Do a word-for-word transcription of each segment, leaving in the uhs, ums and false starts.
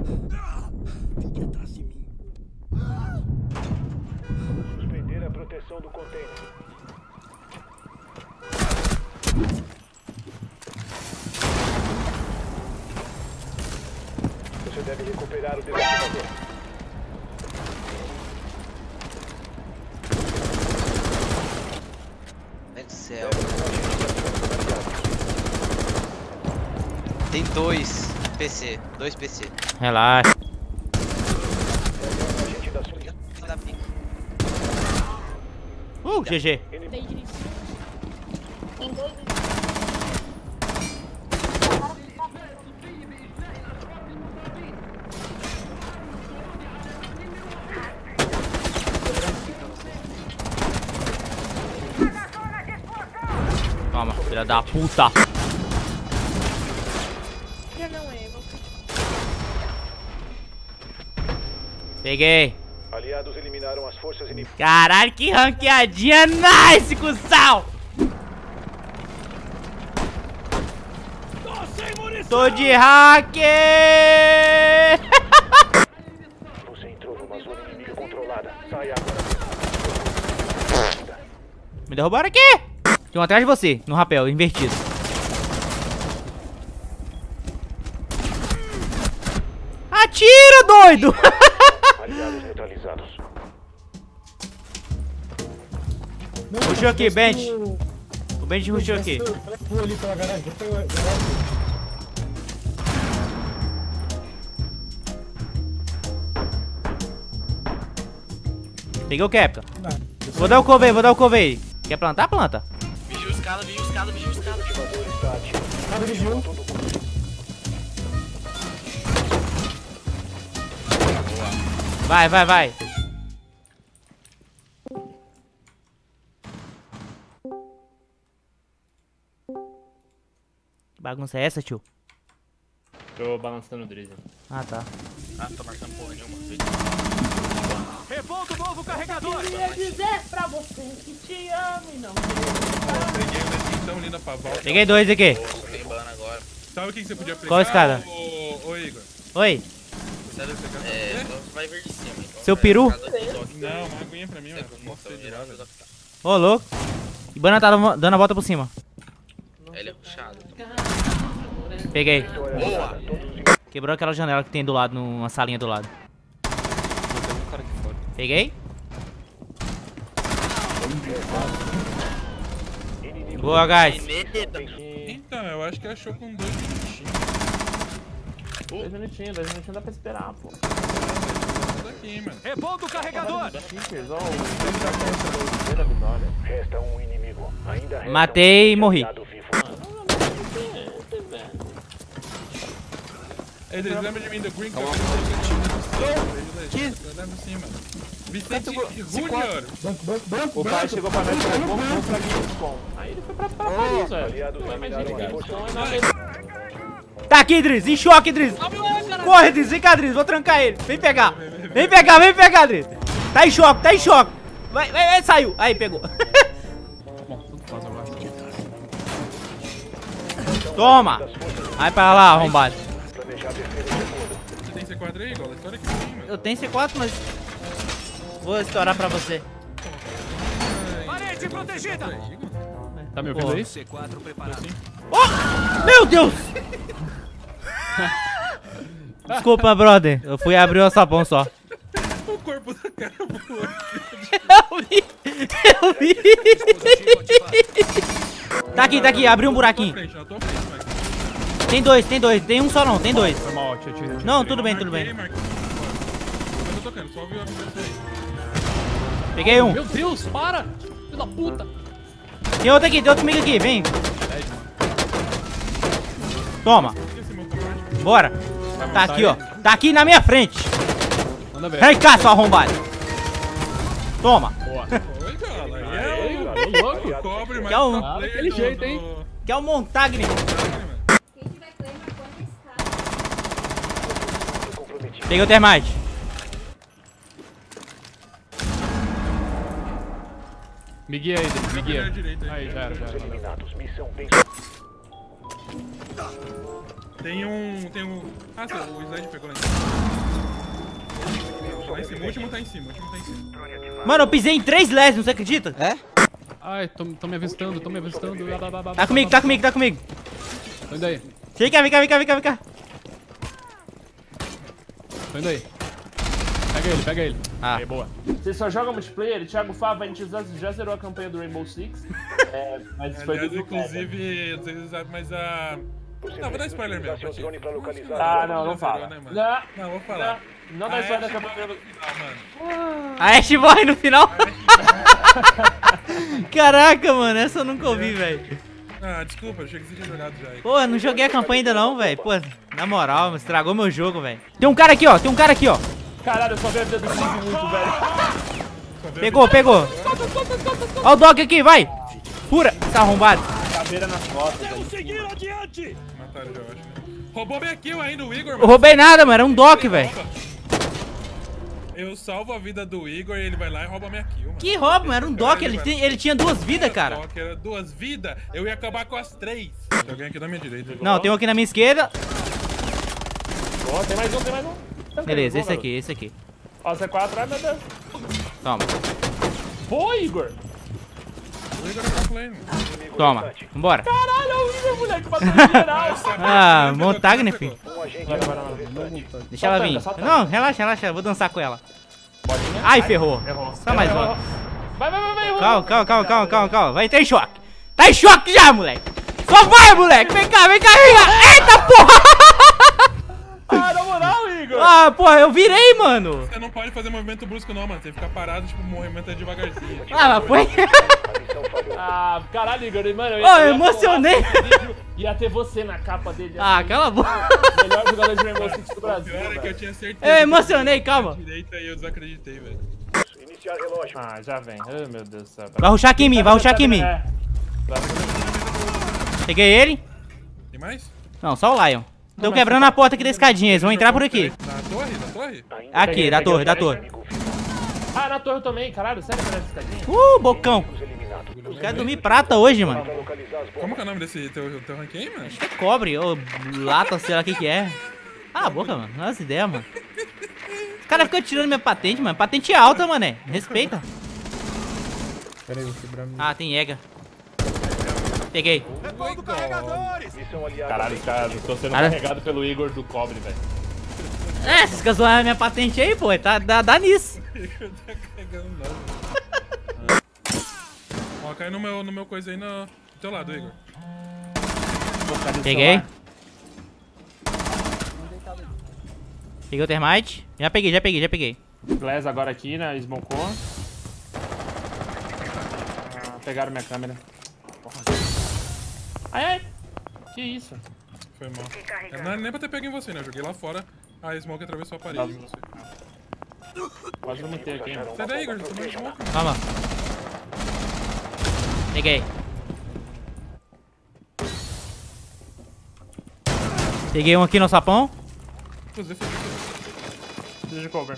Fique atrás de mim. Suspender a proteção do container. Você deve recuperar o desarmador. Meu Deus do céu. Tem dois P C. Dois P C. Relaxa. Uh, G G. Tem dois. Toma, filha da puta. Já não é, você. Peguei. Aliados eliminaram as forças inimigas. Caralho, que ranqueadinha nice, cuzão. Tô de hack. Você entrou numa zona inimiga controlada. Saia agora. Me derrubaram aqui. Tem um atrás de você, no rapel, invertido. Atira, doido! Aliados neutralizados. Rushou aqui, bench. O bench rushou aqui. Vou ali pela garagem. Vou pegar. Peguei o Captain. Vou dar o cover, vou dar o cover. Quer plantar? Planta. Vigiu os caras, vigiu os caras, vigiu os caras. O ativador está ativo. Nada de jogo. Vai, vai, vai. Que bagunça é essa, tio? Tô balançando o Drizzy. Ah, tá. Ah, tô marcando porra nenhuma. Reponta o novo carregador. Queria dizer pra você que te amo e não Peguei uma extensão linda pra volta. Peguei dois aqui. Tem ban agora. Sabe o que que você podia aplicar? Qual escada? Ô, ô Igor. Oi. Sabe, é, então você vai ver de cima. Então. Seu peru? Não, uma aguinha pra mim, mano. Nossa, Então, geral, velho. Ô, louco. E Bana tá dando a volta por cima. Ele é puxado. Peguei. Boa! Quebrou aquela janela que tem do lado, numa salinha do lado. Peguei. Boa, guys. Então, eu acho que achou com dois minutinhos. Dois minutinhos, dois minutinhos dá pra esperar, pô. Isso daqui, mano. Reponta o carregador. Chickers, ó, o Drizzy já começou a primeira vitória. Resta um inimigo. Ainda resta Matei e um morri. aliado vivo. Eles lembram de mim do Green Cup? Que? Eu lembro sim, mano. Vicente Júnior. Banco, banco, banco. O pai chegou pra nós e falou, vamos vamos pra Gamescom. Aí ele foi pra pra Paris, velho. Aliados Não é mais eliminaram ele, as então forças é nada. inimigas. Tá aqui, Driz. Em choque, Driz. Corre, Driz. Vem cá, Driz. Vou trancar ele. Vem pegar. Vem pegar, vem pegar, Driz. Tá em choque, tá em choque. Vai, vai, vai, saiu. Aí, pegou. Toma. Vai pra lá, arrombado. Planejar defesa segunda. Você tem C quatro aí, igual? História que tem, mano. Eu tenho C quatro, mas... Vou estourar pra você. Parede protegida. Tá me ouvindo aí? C quatro preparado. Oh! Meu Deus! Desculpa, brother. Eu fui abrir o sapão só. O corpo da cara voou. Eu vi! Eu vi! Tá aqui, tá aqui. Abriu um buraquinho. Na tua frente, Mike. Tem dois, tem dois. Tem um só não, tem dois. Foi mal, tio, tio. Não, tudo bem, tudo Marquei, bem. marquei. Eu tô tocando, só ouviu a conversa aí. Peguei um. Meu Deus, para! Filho da puta! Tem outro aqui, tem outro comigo aqui. Vem. Toma. Esse meu automático. Bora. Tá aqui, ó. Tá aqui na minha frente. Manda ver. Vem cá, seu arrombado. Toma. Oi, cara. Aí é Ô, louco! o cobre, mas Que é um- tá Ah, play daquele do- jeito, hein? do- Que é o Montagne. Quem tiver claim, quando escada. Comprometido. Peguei o termite. Me guia aí, Drizzy, me guia. Direita, direita, Aí, já era, já era. Eliminados. Missão bem. Tem um... Tem um... Ah, seu, o slide pegou lá em cima. Lá em cima. O último tá em cima. O último tá em cima. Mano, eu pisei em três lesbios, você acredita? É? Ai, tô, tô me avistando, tô me avistando. Tá comigo, tá comigo, tá comigo. Tô indo aí, Vem cá, vem cá, vem cá, vem cá, vem cá. tô indo aí. Pega ele, pega ele. Ah. Aí, boa. Você só joga multiplayer? Thiago Fava, a gente já, já zerou a campanha do Rainbow Six. É, mas foi Aliás, do inclusive, não sei se você sabe, mas a... Não, vou dar spoiler mesmo. pra ti. Drone pra localizar. Ah, não, não Já fala. zerou, né, mano? Não, Não, vou falar. não, não dá A spoiler da Ashe campanha do... morre no final, mano. A Ashe morre no final. Caraca, mano, essa eu nunca ouvi, velho. Ah, desculpa, achei que você tinha jogado já. Pô, eu não joguei a campanha ainda não, velho. Pô, na moral, estragou meu jogo, velho. Tem um cara aqui, ó, tem um cara aqui, ó. Caralho, eu só vejo o dedo cinco muito, velho. Pegou, pegou. Ó o dog aqui, vai. Fura, tá arrombado. Caveira nas costas, velho. Mataram já, eu acho. Roubou minha kill ainda, o Igor, Eu mano. roubei nada, mano, era um doc, velho. Eu salvo a vida do Igor e ele vai lá e rouba minha kill, mano. Que roubo, mano, era um doc, ele, tem- ele tinha duas vidas, cara. Doc era duas vidas, eu ia acabar com as três. Tem alguém aqui da minha direita. Não, tem um aqui na minha esquerda. Ó, tem mais um, tem mais um. Beleza, esse aqui, esse aqui. Ó, C quatro, ai meu Deus. Toma, Pô, Igor. O Igor é offlane. toma, vambora. Caralho, o Igor, moleque, matou em geral. Ah, Montagne, filho. Um agente Vai, vai, no vai, vai. restante. Deixa ela vir. Só tanga, só Não, relaxa, relaxa, eu vou dançar com ela. Ai, ferrou. Errou. Só mais Errou. uma. Vai, vai, vai, vai. Calma, calma, calma, calma, calma, calma. Vai, tá em choque. Tá em choque já, moleque. Só vai, moleque. Vem cá, vem cá, vem cá. Eita, porra. Ah, na moral, Igor. Ah, porra, eu virei, mano. Você não pode fazer movimento brusco não, mano. Você fica parado, tipo, o movimento é devagarzinho. Ah, mas foi. Ah, caralho, Igor. Mano, eu, Ô, eu ia emocionei. colocar esse vídeo, ia ter você na capa dele. Ah, cala a boca. Melhor jogador de Rainbow Six do Brasil, Pior é que eu velho. tinha certeza. Eu emocionei, calma. Que direita e eu desacreditei, velho. Iniciar relógio. Ah, já vem. Ai, meu Deus do céu. Vai rushar aqui em mim, vai rushar aqui em mim. É. Peguei ele. Tem mais? Não, só o Lion. Tô quebrando a porta aqui da escadinha, eles vão entrar por aqui. Na torre? Na torre? Aqui, Peguei, da peguei, torre, da peguei. torre. Ah, na torre também, caralho. Sério, parece escadinha? Uh, bocão. Quero dormir prata hoje, mano. Pra localizar as bombas. Como que é o nome desse teu, teu rank aí, mano? É cobre, ou lata, sei lá o que que é. Ah, a boca, mano. Não é essa ideia, mano. Os caras ficam tirando minha patente, mano. Patente alta, mané. Respeita. Pera aí, vou quebrar meu... Ah, tem ega. Peguei. Missão aliada. Caralho, cara, tô sendo Cara. carregado pelo Igor do cobre, velho. É, vocês querem zoar minha patente aí, pô. Tá, dá, dá nisso. Tá carregando nada. Ó, cai no meu, no meu coisa aí no, do teu lado, Igor. Peguei. Peguei o termite. Já peguei, já peguei, já peguei. Glass agora aqui, né? Smocou. Ah, pegaram minha câmera. Ai, ai. Que isso? Foi mal. É, não é nem pra ter pego em você, né? Eu joguei lá fora. A Smoke atravessou a parede em você. Quase não matei aqui, mano. Sai daí, Igor. Você tomou Smoke. Vamos. Peguei. Peguei um aqui no sapão. Inclusive, foi isso. Preciso de cover.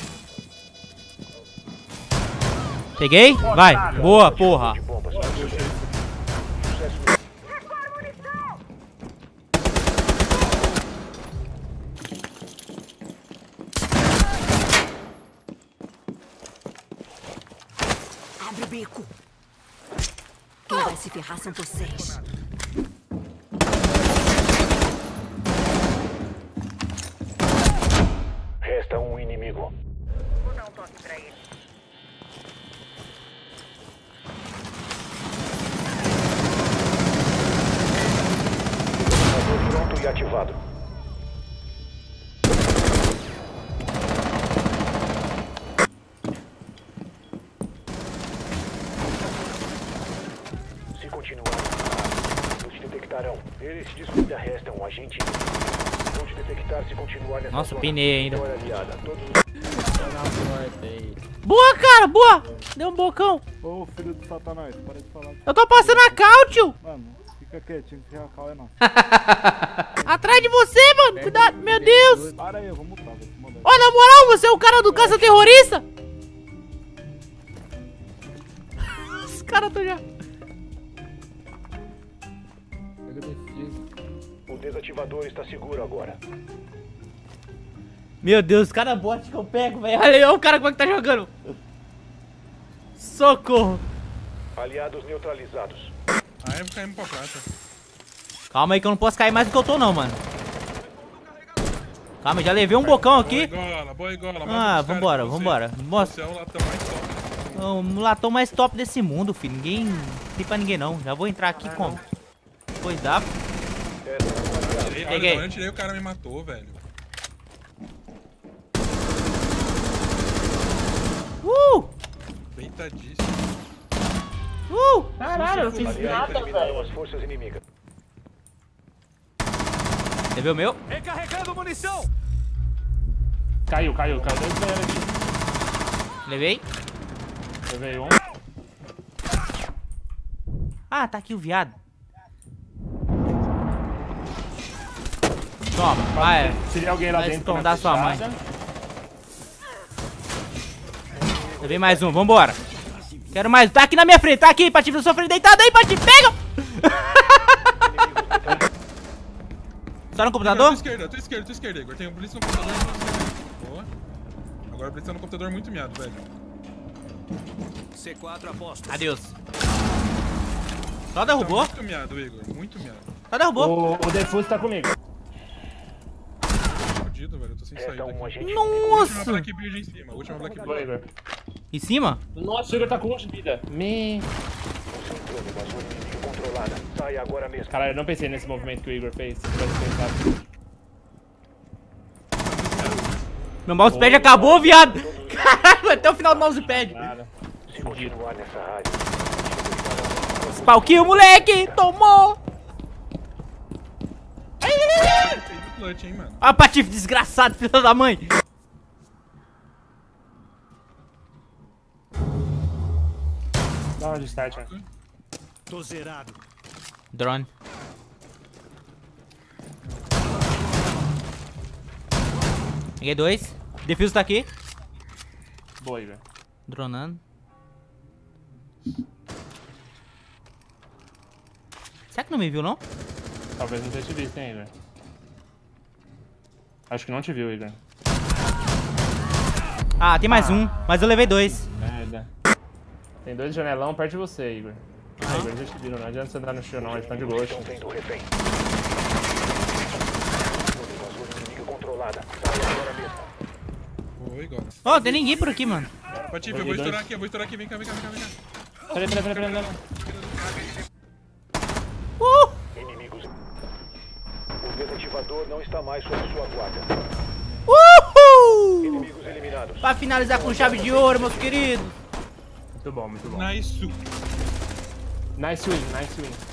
Peguei. Vai. Boa, porra. Bombas. Abre o bico. Quem vai se ferrar são vocês. Resta um inimigo. Vou dar um toque pra ele. Motor pronto e ativado. Se continuar, nos detectarão. Eles se descuida, resta um agente. Vão te detectar se continuar nessa Nossa, zona. pinei ainda. Vitória aliada. Todos os Boa, cara, boa. Deu um bocão. Ô, filho do satanás, para de falar. Eu tô passando a cal, tio. Mano, fica quietinho, que a cal é não. Atrás de você, mano. Cuidado, meu Deus. Para aí, eu vou mutar, vou te mandar. Ó, na moral, você é o cara do caça-terrorista? Os caras tão já... Pega defesa. O desativador está seguro agora. Meu Deus, cada bot que eu pego, velho. Olha aí, olha o cara como é que tá jogando. Socorro. Aliados neutralizados. Ah, eu vou cair pra prata. Calma aí que eu não posso cair mais do que eu tô não, mano. Calma, já levei um bocão aqui. Boa gola, boa gola. Ah, vambora, vambora. Mostra. Você é o latão mais top. O latão mais top desse mundo, filho. Ninguém... Não tem pra ninguém não. Já vou entrar aqui como? Pois dá. Tirei, Peguei. olha, eu tirei, o cara me matou, velho. Uh! Deitadíssimo. Uh! Caralho, eu não fiz Aliados nada, eliminaram velho. as forças inimigas. Você viu o meu? Recarregando munição! Caiu, caiu, caiu. Dois banheiros aqui. Levei. Levei um. Ah, tá aqui o viado. Toma, vai. Se alguém lá Vai dentro. esconder na sua mãe. fechada. Levei mais um, vambora. Quero mais. Tá aqui na minha frente, tá aqui, Patife, na sua frente, deitado aí, Patife, pega! Tá no computador? Tua esquerda, tua esquerda, tua esquerda, Igor. Tem um blitz no computador e tua esquerda. Boa. Agora o blitz tá no computador muito miado, velho. C quatro aposto. Adeus. Só derrubou? Tá muito miado, Igor. Muito miado. Só derrubou. O, o Defuse tá comigo. Fudido, velho. Eu tô sem saída um aqui. agente Última Nossa! Black Beard em cima. Última Black Boa, Beard. Igor. Em cima? Nossa, o Igor tá com um de vida. Me... concentrando na zona inimiga controlada. Saia agora mesmo. Caralho, eu não pensei nesse movimento que o Igor fez. Se tivesse pensado. Meu mousepad acabou, viado. Caralho, até o final do mousepad. Nada. Se continuar nessa área, Spalkill, moleque. Tomou. Fez o clutch, hein, mano. Olha o Patife desgraçado, filho da mãe. Dá uma de start, né? tô zerado. Drone. Peguei dois. Defuse tá aqui. Boa, Igor. Dronando. Será que não me viu, não? Talvez não tenha te visto, hein, Igor. Acho que não te viu, Igor. Ah, tem mais um. Mas eu levei dois. Merda. Tem dois janelão perto de você, Igor. Ah, Igor, já te viram. Não adianta você andar no chão, não. Eles estão de ghost. Estão vendo o refém. Na zona inimiga controlada. Saia agora mesmo. Boa, Igor. Ó, oh, tem ninguém por aqui, mano. Patife, eu vou estourar aqui, eu vou estourar aqui. Vem cá, vem cá, vem cá, vem cá. Peraí, peraí, peraí, peraí. Uh! Inimigos. O desativador não está mais sob sua guarda. Uhul! Inimigos eliminados. Pra finalizar com chave de ouro, meus queridos. Muito bom, muito bom. Nice. Nice win, nice win.